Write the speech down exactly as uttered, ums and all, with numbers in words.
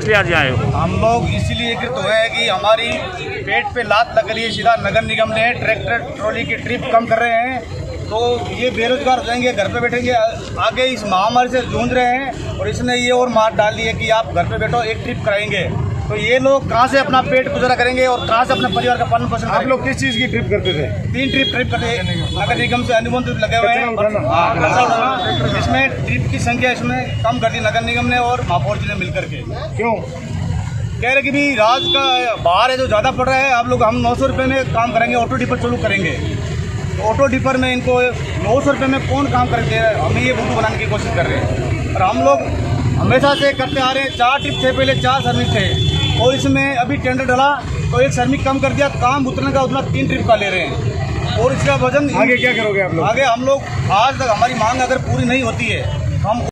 आज आए हो? हम लोग इसीलिए एकत्रित हुए हैं कि हमारी पेट पे लात लग रही है। सीधा नगर निगम ने ट्रैक्टर ट्रॉली की ट्रिप कम कर रहे हैं, तो ये बेरोजगार हो जाएंगे, घर पे बैठेंगे। आगे इस महामारी से जूझ रहे हैं और इसने ये और मार डाल दी है कि आप घर पे बैठो, एक ट्रिप कराएंगे। तो ये लोग कहाँ से अपना पेट गुजारा करेंगे और कहाँ से अपने परिवार का पालन पोषण? आप लोग किस चीज़ की ट्रिप करते थे? तीन ट्रिप ट्रिप करते थे। नगर निगम से अनुबंध लगे हुए हैं, इसमें ट्रिप की संख्या इसमें कम कर दी नगर निगम ने और महापौर जी ने मिलकर के। क्यों? कह रहे कि भी राज का बाहर है जो ज़्यादा पड़ रहा है, आप लोग हम नौ सौ रुपये में काम करेंगे, ऑटो डिपर चालू करेंगे। तो ऑटो डिपर में इनको नौ सौ रुपये में कौन काम करेंगे? हमें ये बुद्धू बनाने की कोशिश कर रहे हैं। और हम लोग हमेशा से करते आ रहे हैं। चार ट्रिप थे पहले, चार श्रमिक थे और इसमें अभी टेंडर डला तो एक श्रमिक कम कर दिया, काम उतने का उतना तीन ट्रिप का ले रहे हैं। और इसका वजन आगे क्या करोगे आप लोग? आगे हम लोग आज तक हमारी मांग अगर पूरी नहीं होती है हम